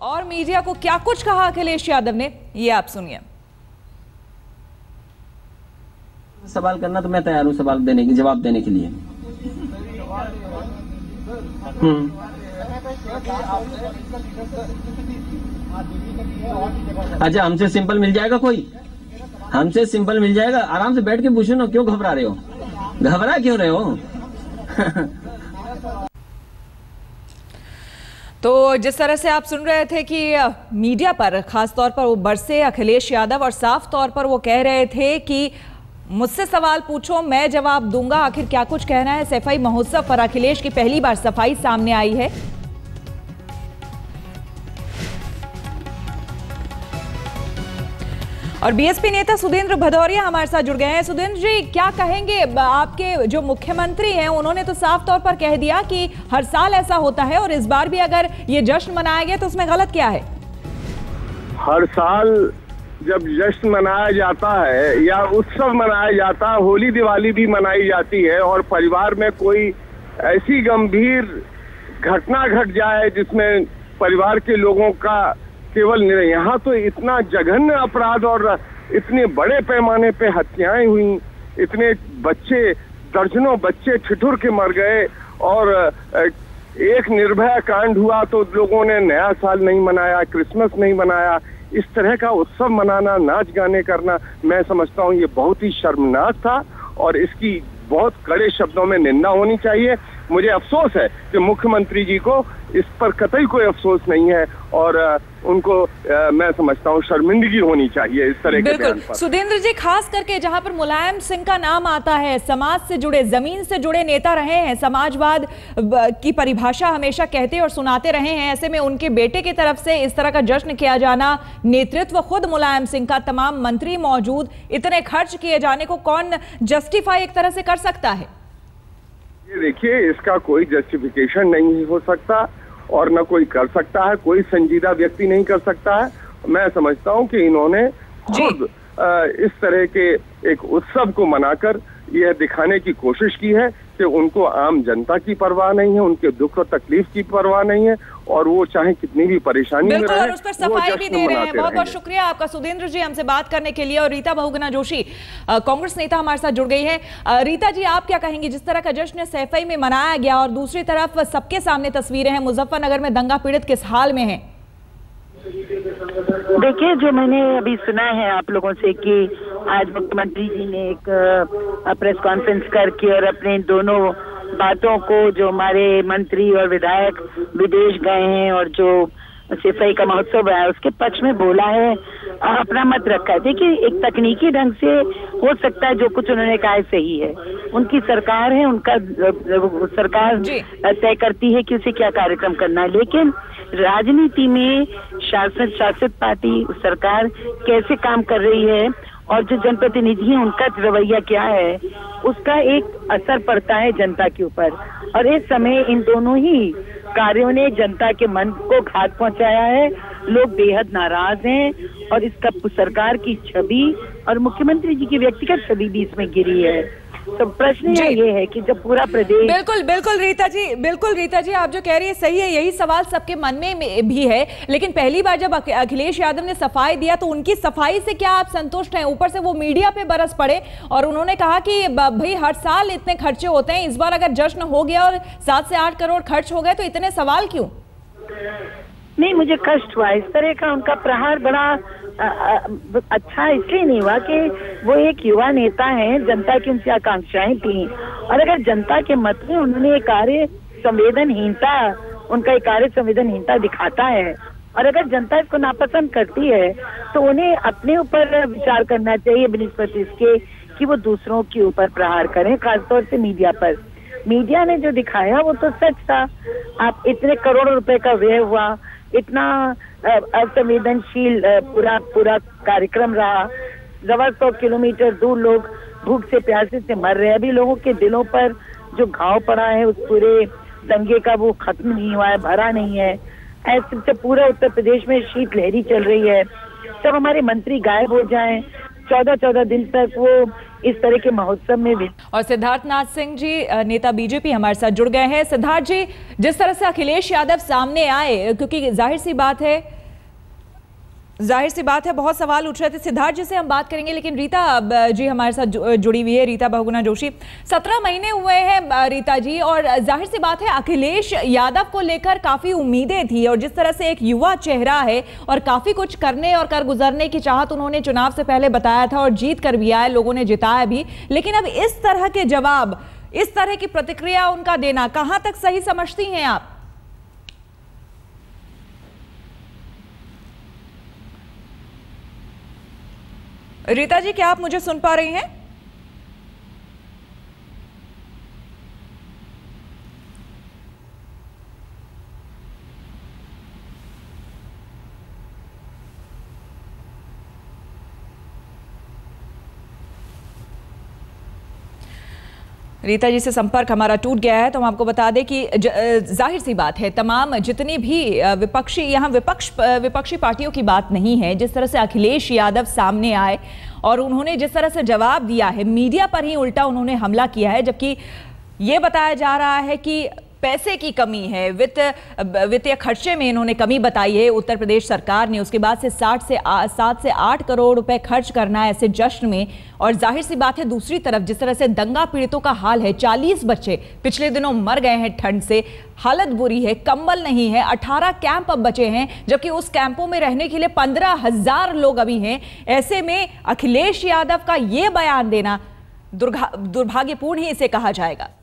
और मीडिया को क्या कुछ कहा अखिलेश यादव ने, ये आप सुनिए। सवाल करना तो मैं तैयार हूँ, सवाल देने की, जवाब देने के लिए। अच्छा, हमसे सिंपल मिल जाएगा कोई? हमसे सिंपल मिल जाएगा? आराम से बैठ के पूछो ना, क्यों घबरा रहे हो? घबरा क्यों रहे हो? तो जिस तरह से आप सुन रहे थे कि मीडिया पर खास तौर पर वो बरसे अखिलेश यादव और साफ तौर पर वो कह रहे थे कि मुझसे सवाल पूछो, मैं जवाब दूंगा। आखिर क्या कुछ कहना है सफाई महोत्सव पर? अखिलेश की पहली बार सफाई सामने आई है। और बीएसपी नेता सुधींद्र भदौरिया हमारे साथ जुड़ गए हैं। सुधींद्र जी, क्या कहेंगे? आपके जो मुख्यमंत्री हैं उन्होंने तो साफ तौर पर कह दिया कि हर साल ऐसा होता है और इस बार भी अगर ये जश्न मनाया गया तो उसमें गलत क्या है? हर साल जब जश्न मनाया जाता है या उत्सव मनाया जाता है, होली दिवाली भी मनाई जाती है, और परिवार में कोई ऐसी गंभीर घटना घट जाए जिसमें परिवार के लोगों का केवल नहीं, यहाँ तो इतना जघन्य अपराध और इतने बड़े पैमाने पे हत्याएं हुई, इतने बच्चे, दर्जनों बच्चे ठिठुर के मर गए, और एक निर्भया कांड हुआ तो लोगों ने नया साल नहीं मनाया, क्रिसमस नहीं मनाया। इस तरह का उत्सव मनाना, नाच गाने करना, मैं समझता हूँ ये बहुत ही शर्मनाक था और इसकी बहुत कड़े शब्दों में निंदा होनी चाहिए। मुझे अफसोस है कि मुख्यमंत्री जी को इस पर कतई कोई अफसोस नहीं है और उनको मैं समझता हूँ शर्मिंदगी होनी चाहिए इस तरह के बयान पर। सुधींद्र जी, खास करके जहां पर मुलायम सिंह का नाम आता है, समाज से जुड़े, जमीन से जुड़े नेता रहे हैं, समाजवाद की परिभाषा हमेशा कहते और सुनाते रहे हैं, ऐसे में उनके बेटे की तरफ से इस तरह का जश्न किया जाना, नेतृत्व खुद मुलायम सिंह का, तमाम मंत्री मौजूद, इतने खर्च किए जाने को कौन जस्टिफाई एक तरह से कर सकता है? देखिए, इसका कोई जस्टिफिकेशन नहीं हो सकता और न कोई कर सकता है, कोई संजीदा व्यक्ति नहीं कर सकता है। मैं समझता हूं कि इन्होंने खुद इस तरह के एक उत्सव को मनाकर यह दिखाने की कोशिश की है कि उनको आम जनता की परवाह नहीं है, उनके दुख और तकलीफ की परवाह नहीं है, और वो चाहे कितनी भी परेशानी में रहे, और उस पर सफाई भी दे रहे हैं। बहुत बहुत शुक्रिया आपका सुधींद्र जी हमसे बात करने के लिए। और रीता बहुगुणा जोशी, कांग्रेस नेता, हमारे साथ जुड़ गई है। रीता जी, आप क्या कहेंगे? जिस तरह का जश्न सैफई में मनाया गया और दूसरी तरफ सबके सामने तस्वीरें हैं, मुजफ्फरनगर में दंगा पीड़ित किस हाल में है? देखिए, जो मैंने अभी सुना है आप लोगों से कि आज मुख्यमंत्री जी ने एक प्रेस कॉन्फ्रेंस करके और अपने दोनों बातों को, जो हमारे मंत्री और विधायक विदेश गए हैं और जो सफाई का महोत्सव है उसके पक्ष में बोला है, अपना मत रखा है। देखिए, एक तकनीकी ढंग से हो सकता है जो कुछ उन्होंने कहा है सही है, उनकी सरकार है, उनका सरकार तय करती है कि उसे क्या कार्यक्रम करना है, लेकिन राजनीति में शासित पार्टी सरकार कैसे काम कर रही है और जो जनप्रतिनिधि हैं उनका रवैया क्या है, उसका एक असर पड़ता है जनता के ऊपर। और इस समय इन दोनों ही कार्यों ने जनता के मन को घात पहुंचाया है। लोग बेहद नाराज हैं और इसका सरकार की छवि और मुख्यमंत्री जी की व्यक्तिगत छवि भी इसमें गिरी है। तो प्रश्न ये है कि जब पूरा प्रदेश बिल्कुल रीता जी, आप जो कह रही है सही है, यही सवाल सबके मन में भी है। लेकिन पहली बार जब अखिलेश यादव ने सफाई दिया तो उनकी सफाई से क्या आप संतुष्ट हैं? ऊपर से वो मीडिया पे बरस पड़े और उन्होंने कहा कि भाई हर साल इतने खर्चे होते हैं, इस बार अगर जश्न हो गया और 7 से 8 करोड़ खर्च हो गए तो इतने सवाल क्यों? नहीं, मुझे कष्ट हुआ इस तरह का। उनका प्रहार बड़ा अच्छा इसलिए नहीं हुआ कि वो एक युवा नेता हैं, जनता की उनसे आकांक्षाएं थी, और अगर जनता के मत में उन्होंने एक कार्य संवेदनहीनता, उनका एक कार्य संवेदनहीनता दिखाता है, और अगर जनता इसको नापसंद करती है तो उन्हें अपने ऊपर विचार करना चाहिए बनिस्बत इसके कि वो दूसरों के ऊपर प्रहार करें, खासतौर से मीडिया पर। मीडिया ने जो दिखाया वो तो सच था। आप इतने करोड़ों रुपए का व्यय हुआ, इतना असंवेदनशील पूरा कार्यक्रम रहा, 100 किलोमीटर दूर लोग भूख से प्यासे से मर रहे हैं। अभी लोगों के दिलों पर जो घाव पड़ा है उस पूरे दंगे का वो खत्म नहीं हुआ है, भरा नहीं है। ऐसे पूरा उत्तर प्रदेश में शीतलहरी चल रही है। जब हमारे मंत्री गायब हो जाएं, 14-14 दिन तक वो इस तरह के महोत्सव में भी। और सिद्धार्थनाथ सिंह जी नेता बीजेपी हमारे साथ जुड़ गए हैं। सिद्धार्थ जी, जिस तरह से अखिलेश यादव सामने आए, क्योंकि जाहिर सी बात है बहुत सवाल उठ रहे थे। सिद्धार्थ जी से हम बात करेंगे, लेकिन रीता जी हमारे साथ जुड़ी हुई है, रीता बहुगुणा जोशी। 17 महीने हुए हैं रीता जी, और जाहिर सी बात है अखिलेश यादव को लेकर काफी उम्मीदें थी, और जिस तरह से एक युवा चेहरा है और काफी कुछ करने और कर गुजरने की चाहत उन्होंने चुनाव से पहले बताया था, और जीत कर भी आए, लोगों ने जिताया भी। लेकिन अब इस तरह के जवाब, इस तरह की प्रतिक्रिया उनका देना कहां तक सही समझती हैं आप? रीता जी, क्या आप मुझे सुन पा रही हैं? रीता जी से संपर्क हमारा टूट गया है, तो हम आपको बता दें कि जाहिर सी बात है तमाम जितनी भी विपक्षी पार्टियों की बात नहीं है। जिस तरह से अखिलेश यादव सामने आए और उन्होंने जिस तरह से जवाब दिया है, मीडिया पर ही उल्टा उन्होंने हमला किया है, जबकि ये बताया जा रहा है कि पैसे की कमी है, वित्तीय खर्चे में इन्होंने कमी बताई है उत्तर प्रदेश सरकार ने। उसके बाद से 7 से 8 करोड़ रुपए खर्च करना है ऐसे जश्न में। और जाहिर सी बात है दूसरी तरफ जिस तरह से दंगा पीड़ितों का हाल है, 40 बच्चे पिछले दिनों मर गए हैं ठंड से, हालत बुरी है, कंबल नहीं है, 18 कैंप अब बचे हैं, जबकि उस कैंपों में रहने के लिए 15,000 लोग अभी हैं। ऐसे में अखिलेश यादव का ये बयान देना दुर्भाग्यपूर्ण ही इसे कहा जाएगा।